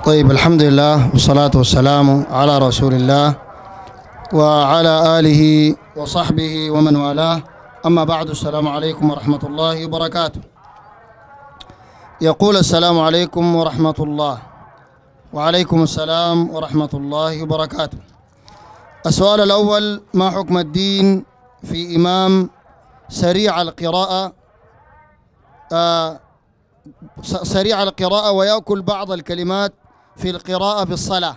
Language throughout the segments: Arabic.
طيب، الحمد لله والصلاة والسلام على رسول الله وعلى آله وصحبه ومن والاه. أما بعد، السلام عليكم ورحمة الله وبركاته. يقول: السلام عليكم ورحمة الله. وعليكم السلام ورحمة الله وبركاته. السؤال الأول: ما حكم الدين في إمام سريع القراءة سريع القراءة ويأكل بعض الكلمات في القراءة في الصلاة؟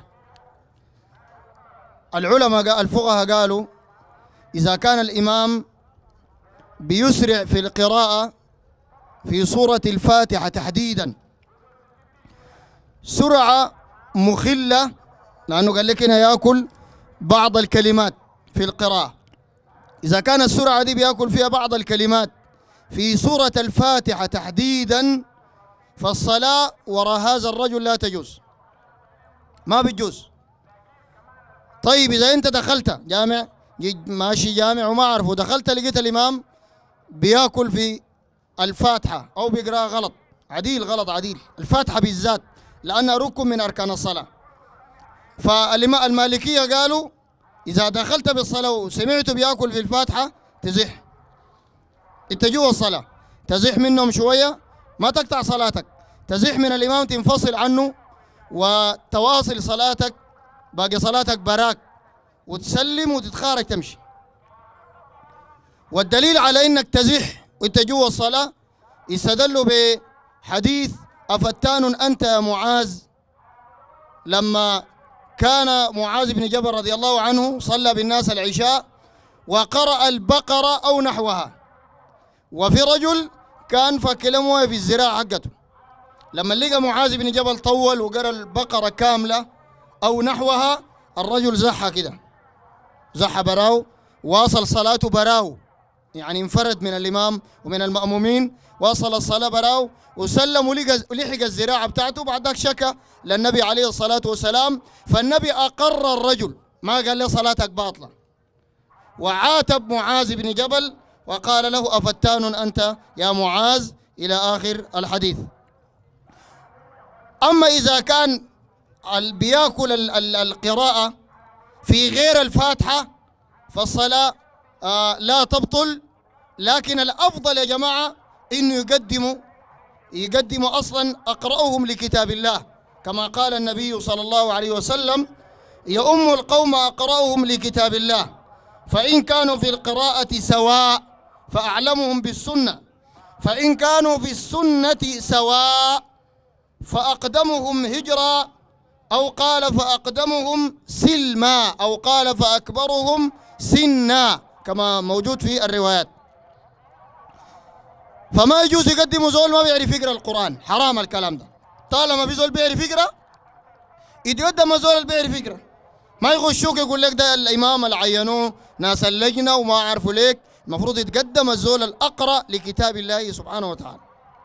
العلماء الفقهاء قالوا: إذا كان الإمام بيسرع في القراءة في سورة الفاتحة تحديدا سرعة مخلة، لأنه قال لك هنا يأكل بعض الكلمات في القراءة. إذا كان السرعة دي بيأكل فيها بعض الكلمات في سورة الفاتحة تحديدا، فالصلاة وراء هذا الرجل لا تجوز، ما بتجوز. طيب، إذا أنت دخلت جامع، ماشي جامع وما أعرفه، دخلت لقيت الإمام بياكل في الفاتحة أو بيقرأ غلط، غلط عديل الفاتحة بالذات، لأنها ركن من أركان الصلاة. فالمالكية قالوا: إذا دخلت بالصلاة وسمعته بياكل في الفاتحة تزح، أنت جوا الصلاة، تزح منهم شوية، ما تقطع صلاتك، تزح من الإمام، تنفصل عنه وتواصل صلاتك، باقي صلاتك براك، وتسلم وتتخارج تمشي. والدليل على انك تزح وانت جوا الصلاة استدلوا بحديث: أفتان أنت يا معاذ، لما كان معاذ بن جبل رضي الله عنه صلى بالناس العشاء وقرأ البقرة أو نحوها، وفي رجل كان فكلمه في الزراعة حقته، لما لقى معاذ بن جبل طول وقرأ البقرة كاملة أو نحوها، الرجل زحى كده، زحى براو، واصل صلاته براو، يعني انفرد من الإمام ومن المأمومين، واصل الصلاة براو وسلم ولحق الزراعة بتاعته. بعد ذاك شكى للنبي عليه الصلاة والسلام، فالنبي أقر الرجل، ما قال له صلاتك باطلة، وعاتب معاذ بن جبل وقال له: أفتان أنت يا معاذ، إلى آخر الحديث. أما إذا كان بياكل القراءة في غير الفاتحة فالصلاة لا تبطل، لكن الأفضل يا جماعة إنه يقدموا أصلا أقرأهم لكتاب الله، كما قال النبي صلى الله عليه وسلم: يؤم القوم أقرأهم لكتاب الله، فإن كانوا في القراءة سواء فأعلمهم بالسنة، فإن كانوا في السنة سواء فأقدمهم هجرا، أو قال فأقدمهم سلما، أو قال فأكبرهم سنا، كما موجود في الروايات. فما يجوز يقدموا زول ما بيعرف يقرأ القرآن، حرام الكلام ده. طالما في زول بيعرف يقرأ يتقدم زول اللي بيعرف يقرأ، ما يغشوك يقول لك ده الإمام اللي عينوه ناس اللجنة وما عرفوا ليك. المفروض يتقدم الزول الأقرأ لكتاب الله سبحانه وتعالى.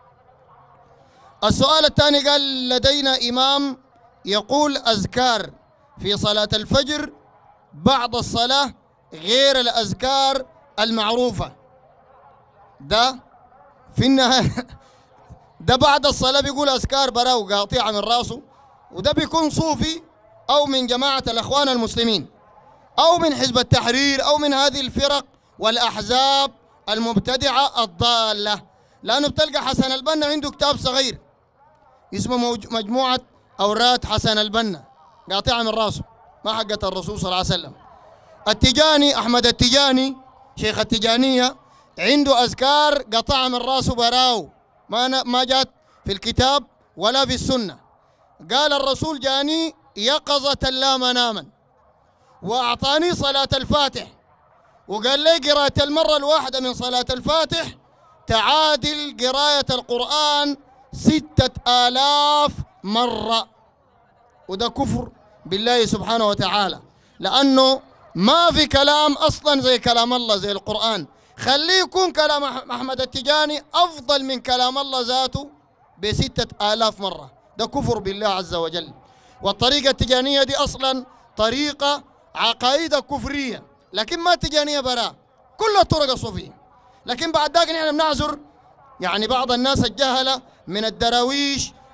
السؤال الثاني قال: لدينا إمام يقول أذكار في صلاة الفجر بعد الصلاة غير الأذكار المعروفة، ده في النهاية ده بعد الصلاة بيقول أذكار براو قاطعة من راسه، وده بيكون صوفي أو من جماعة الأخوان المسلمين أو من حزب التحرير أو من هذه الفرق والأحزاب المبتدعة الضالة. لأنه بتلقى حسن البنا عنده كتاب صغير اسمه مجموعة أوراد حسن البنا قاطعة من راسه، ما حقت الرسول صلى الله عليه وسلم. التجاني أحمد التجاني شيخ التجانية عنده أذكار قطع من راسه براو، ما جات في الكتاب ولا في السنة. قال الرسول: جاني يقظة لا مناما وأعطاني صلاة الفاتح، وقال لي قراءة المرة الواحدة من صلاة الفاتح تعادل قراءة القرآن 6000 مرة. وده كفر بالله سبحانه وتعالى، لأنه ما في كلام أصلا زي كلام الله زي القرآن. خليه يكون كلام أحمد التجاني أفضل من كلام الله ذاته ب6000 مرة، ده كفر بالله عز وجل. والطريقة التجانية دي أصلا طريقة عقائد كفرية، لكن ما تجانية براء، كل الطرق الصوفية. لكن بعد ذاك نحن بنعذر يعني بعض الناس الجهلة من الدراويش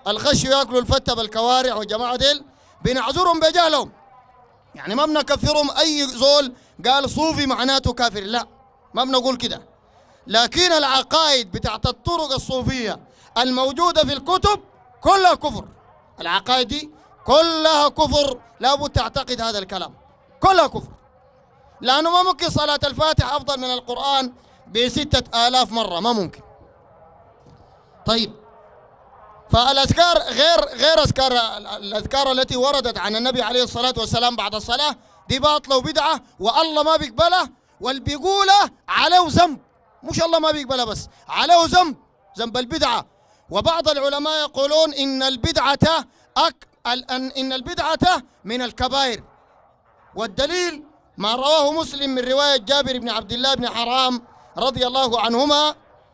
الغشوا ياكلوا الفتة بالكوارع والجماعة ديل بنعذرهم بجهلهم، يعني ما بنكفرهم. أي زول قال صوفي معناته كافر، لا، ما بنقول كده. لكن العقائد بتاعت الطرق الصوفية الموجودة في الكتب كلها كفر. العقائد دي كلها كفر، لابد تعتقد هذا الكلام، كلها كفر. لأنه ما ممكن صلاة الفاتحة أفضل من القرآن ب6000 مرة، ما ممكن. طيب، فالأذكار غير الأذكار التي وردت عن النبي عليه الصلاة والسلام بعد الصلاة دي باطلة وبدعة، والله ما بيقبلها، واللي بيقولها عليه ذنب، مش الله ما بيقبلها بس عليه ذنب البدعة. وبعض العلماء يقولون إن البدعة من الكبائر، والدليل ما رواه مسلم من رواية جابر بن عبد الله بن حرام رضي الله عنهما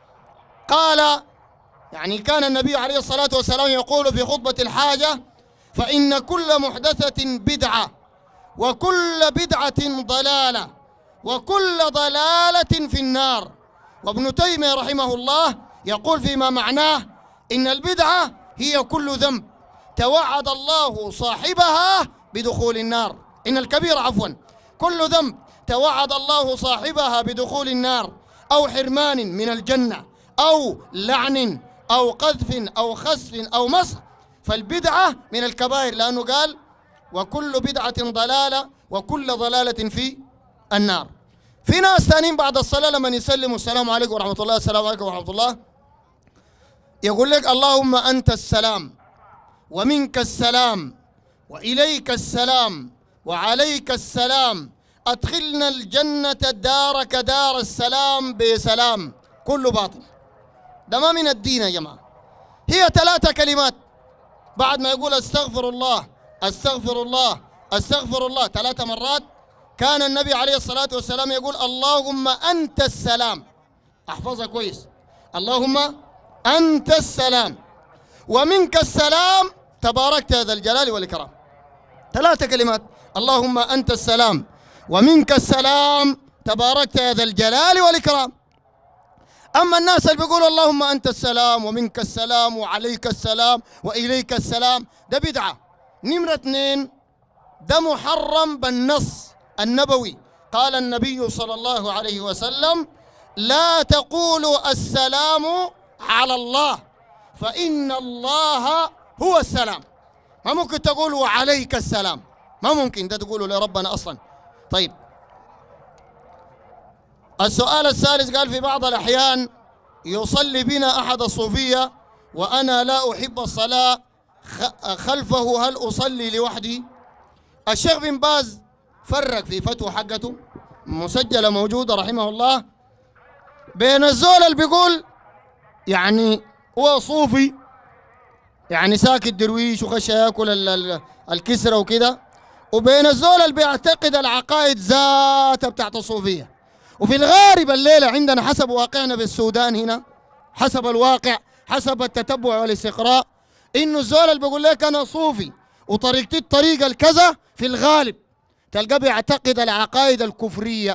قال، يعني كان النبي عليه الصلاة والسلام يقول في خطبة الحاجة: فإن كل محدثة بدعة، وكل بدعة ضلالة، وكل ضلالة في النار. وابن تيمية رحمه الله يقول فيما معناه: إن البدعة هي كل ذنب توعد الله صاحبها بدخول النار. إن الكبيرة عفوا كل ذنب توعد الله صاحبها بدخول النار، أو حرمان من الجنة، أو لعن، أو قذف، أو خسف، أو مسخ. فالبدعة من الكبائر، لأنه قال: وكل بدعة ضلالة، وكل ضلالة في النار. في ناس ثانيين بعد الصلاة لما يسلموا السلام عليكم ورحمة الله، السلام عليكم ورحمة الله، يقول لك: اللهم أنت السلام ومنك السلام وإليك السلام وعليك السلام، أدخلنا الجنة دارك دار السلام بسلام. كله باطل، ده ما من الدين يا جماعة. هي 3 كلمات بعد ما يقول استغفر الله استغفر الله استغفر الله 3 مرات. كان النبي عليه الصلاة والسلام يقول: اللهم أنت السلام، احفظها كويس، اللهم أنت السلام ومنك السلام تباركت يا ذا الجلال والإكرام. 3 كلمات: اللهم أنت السلام ومنك السلام تباركت يا ذا الجلال والإكرام. أما الناس اللي بيقولوا اللهم أنت السلام ومنك السلام وعليك السلام وإليك السلام، ده بدعة. نمرة 2، ده محرم بالنص النبوي. قال النبي صلى الله عليه وسلم: لا تقولوا السلام على الله فإن الله هو السلام. ما ممكن تقولوا عليك السلام، ما ممكن ده تقولوا لربنا أصلا. طيب، السؤال الثالث قال: في بعض الأحيان يصلي بنا أحد الصوفية وأنا لا أحب الصلاة خلفه، هل أصلي لوحدي؟ الشيخ بن باز فرق في فتوى حقته مسجلة موجودة رحمه الله بين الزول اللي بيقول يعني هو صوفي، يعني ساكت درويش وخش ياكل الكسرة وكده، وبين الزول اللي بيعتقد العقائد ذاتها بتاعت الصوفية. وفي الغالب الليلة عندنا حسب واقعنا في السودان هنا، حسب الواقع، حسب التتبع والاستقراء، إنه الزول اللي بيقول لك أنا صوفي وطريقتي الطريقة الكذا في الغالب تلقاه بيعتقد العقائد الكفرية.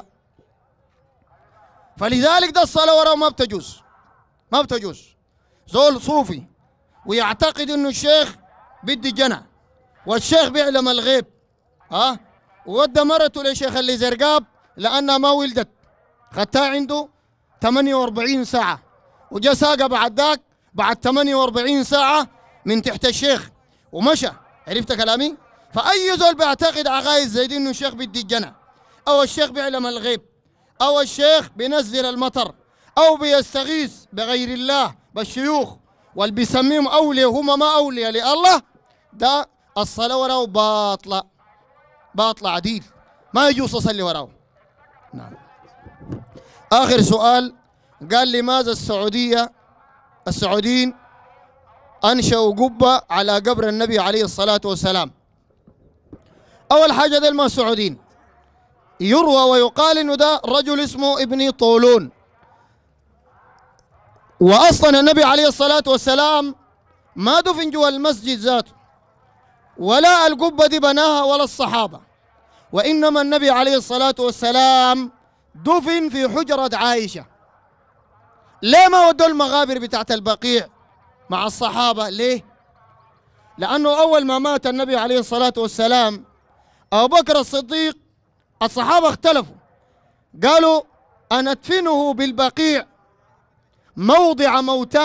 فلذلك ده الصلاة وراه ما بتجوز، ما بتجوز. زول صوفي ويعتقد إنه الشيخ بدي جنى والشيخ بيعلم الغيب، وودى مرته لشيخ اللي زرقاب لأنها ما ولدت، خدتها عنده 48 ساعة وجا ساقة بعد ذاك بعد 48 ساعة من تحت الشيخ ومشى. عرفت كلامي؟ فأي زول بيعتقد عقائد زي دي إنه الشيخ بدي الجنة، أو الشيخ بيعلم الغيب، أو الشيخ بينزل المطر، أو بيستغيث بغير الله بالشيوخ واللي بيسميهم أولياء وهم ما أولياء لله، ده الصلاة وراه باطلة، باطلة عديل، ما يجوز أصلي وراه. نعم. آخر سؤال قال: لماذا السعوديين أنشأوا قبة على قبر النبي عليه الصلاة والسلام؟ أول حاجة ده ما سعوديين، يروى ويقال إنه ده رجل اسمه ابن طولون، وأصلا النبي عليه الصلاة والسلام ما دفن جوا المسجد ذاته، ولا القبة دي بناها ولا الصحابة، وإنما النبي عليه الصلاة والسلام دفن في حجرة عائشة. ليه ما ودوا المغابر بتاعت البقيع مع الصحابة؟ ليه؟ لأنه أول ما مات النبي عليه الصلاة والسلام أبو بكر الصديق الصحابة اختلفوا، قالوا أندفنه بالبقيع موضع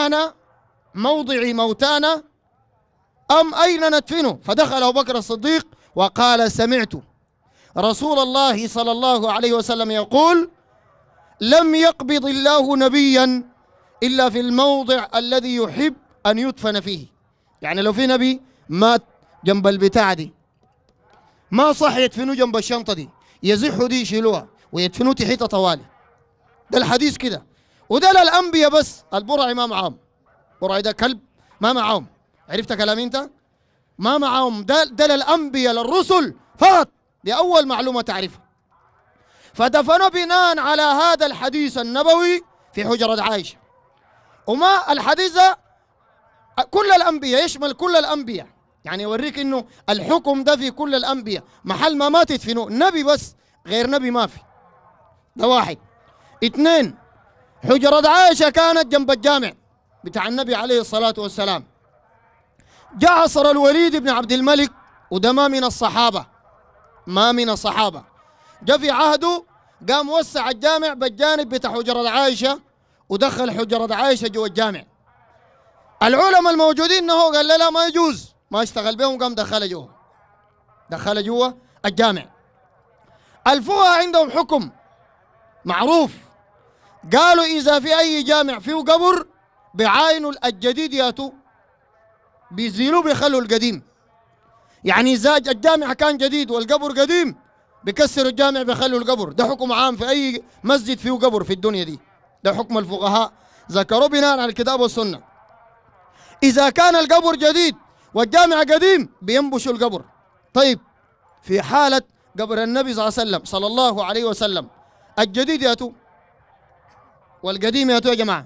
موتانا أم أين ندفنه؟ فدخل أبو بكر الصديق وقال سمعت رسول الله صلى الله عليه وسلم يقول لم يقبض الله نبيا إلا في الموضع الذي يحب أن يدفن فيه. يعني لو في نبي مات جنب البتاع دي ما صح يدفنوه جنب الشنطة دي، يزحوا دي يشيلوها ويدفنوه تحت طوالي. ده الحديث كده، وده للأنبياء بس. البرعي ما معاهم، برعي ده كلب ما معاهم. عرفت كلامي انت؟ ما معاهم، ده للأنبياء للرسل فقط. دي أول معلومة تعرفها. فدفنوا بناء على هذا الحديث النبوي في حجرة عائشة. وما الحديث ده كل الأنبياء، يشمل كل الأنبياء، يعني يوريك إنه الحكم ده في كل الأنبياء. محل ما مات يدفنوه، نبي بس غير نبي ما في. ده واحد. اثنين، حجرة عائشة كانت جنب الجامع بتاع النبي عليه الصلاة والسلام. جاء عصر الوليد بن عبد الملك، وده ما من الصحابة، جاء في عهده قام وسع الجامع بالجانب بتاع حجرة عائشة ودخل حجرة عائشة جوا الجامع. العلماء الموجودين انه قال لا ما يجوز، ما اشتغل بهم، قام دخل جوا الجامع. الفقهاء عندهم حكم معروف، قالوا إذا في أي جامع فيه قبر بعاينوا الجديد ياتوا بيزيلوا بيخلوا القديم. يعني إذا الجامع كان جديد والقبر قديم بكسروا الجامع بيخلوا القبر. ده حكم عام في أي مسجد فيه قبر في الدنيا دي، ده حكم الفقهاء ذكروا بناء على الكتاب والسنة. إذا كان القبر جديد والجامع قديم بينبشوا القبر. طيب في حالة قبر النبي صلى الله عليه وسلم الجديد ياتوا والقديم ياتوا يا جماعة؟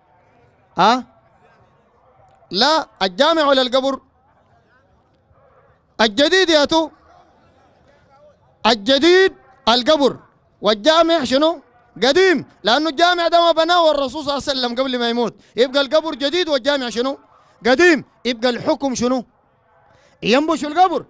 لا، الجامع ولا القبر؟ الجديد ياتوا، الجديد القبر، والجامع شنو؟ قديم، لأنه الجامع ده ما بناه الرسول صلى الله عليه وسلم قبل ما يموت. يبقى القبر جديد والجامع شنو؟ قديم. يبقى الحكم شنو؟ ينبش القبر.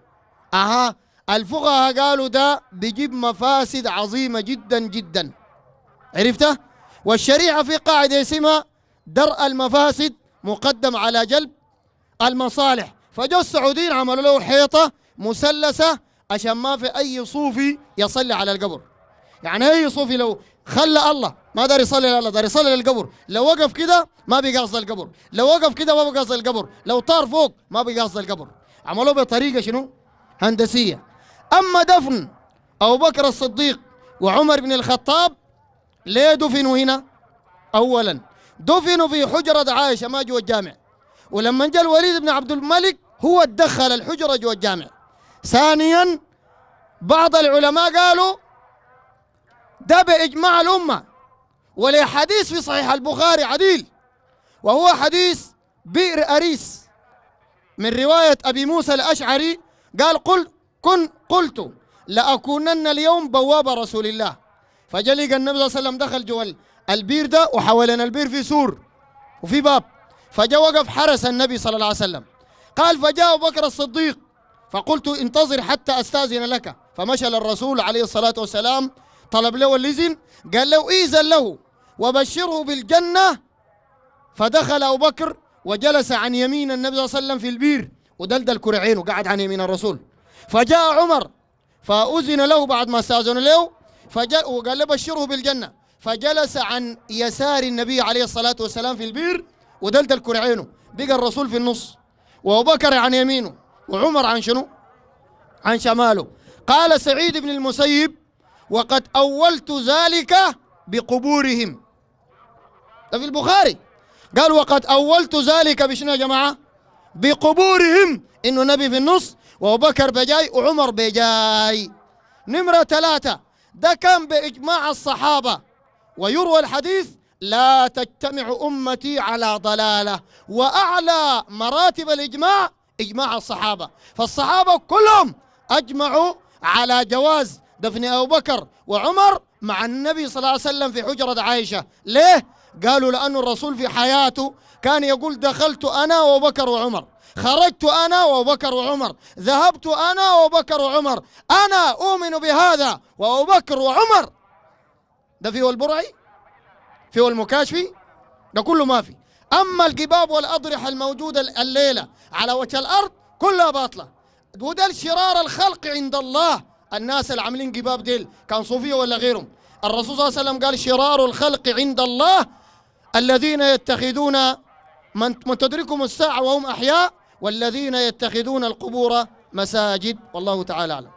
الفقهاء قالوا ده بيجيب مفاسد عظيمة جدا جدا. عرفته؟ والشريعة في قاعدة اسمها درء المفاسد مقدم على جلب المصالح. فجو السعوديين عملوا له حيطة مثلثة عشان ما في أي صوفي يصلي على القبر. يعني أي صوفي لو خلى الله ما دار يصلي على الله، دار يصلي للقبر، لو وقف كده ما بيقاصد القبر، لو وقف كده ما بيقاصد القبر، لو طار فوق ما بيقاصد القبر. عملوه بطريقة شنو؟ هندسية. أما دفن أبو بكر الصديق وعمر بن الخطاب ليه دفنوا هنا؟ أولا دفنوا في حجرة عائشة ما جوا الجامع، ولما جاء الوليد بن عبد الملك هو اتدخل الحجرة جوا الجامع. ثانيا بعض العلماء قالوا ده بإجماع الأمة، ولحديث في صحيح البخاري عديل، وهو حديث بئر أريس من رواية أبي موسى الأشعري قال قلت لأكونن اليوم بواب رسول الله. فجاء لقى النبي صلى الله عليه وسلم دخل جوا البير ده، وحوالين البير في سور وفي باب، فجاء وقف حرس النبي صلى الله عليه وسلم. قال فجاء أبو بكر الصديق فقلت انتظر حتى أستأذن لك، فمشى للرسول عليه الصلاة والسلام طلب له الإذن، قال له إذن له وبشره بالجنة. فدخل أبو بكر وجلس عن يمين النبي صلى الله عليه وسلم في البير ودلدل كرعين وقعد عن يمين الرسول. فجاء عمر فأذن له بعد ما استأذن له وقال له بشره بالجنة، فجلس عن يسار النبي عليه الصلاة والسلام في البير ودلدل كرعينه، بقى الرسول في النص وأبو بكر عن يمينه وعمر عن شنو؟ عن شماله. قال سعيد بن المسيب وقد أولت ذلك بقبورهم. ده في البخاري قال وقد أولت ذلك بشنو يا جماعة؟ بقبورهم، إنه نبي في النص وأبو بكر بجاي وعمر بجاي. نمرة 3 ده كان بإجماع الصحابة، ويروى الحديث لا تجتمع أمتي على ضلالة، وأعلى مراتب الإجماع إجماع الصحابة. فالصحابة كلهم أجمعوا على جواز دفن أبو بكر وعمر مع النبي صلى الله عليه وسلم في حجرة عائشة. ليه؟ قالوا لأن الرسول في حياته كان يقول دخلت أنا وأبو بكر وعمر، خرجت أنا وأبو بكر وعمر، ذهبت أنا وأبو بكر وعمر، أنا أؤمن بهذا وأبو بكر وعمر. ده فيه البرعي، فيه المكاشفي، ده كله ما في. أما القباب والأضرحة الموجودة الليلة على وجه الأرض كلها باطلة، وده شرار الخلق عند الله. الناس اللي عاملين قباب ديل كان صوفية ولا غيرهم، الرسول صلى الله عليه وسلم قال شرار الخلق عند الله الذين يتخذون من تدركهم الساعة وهم أحياء، والذين يتخذون القبور مساجد، والله تعالى أعلم.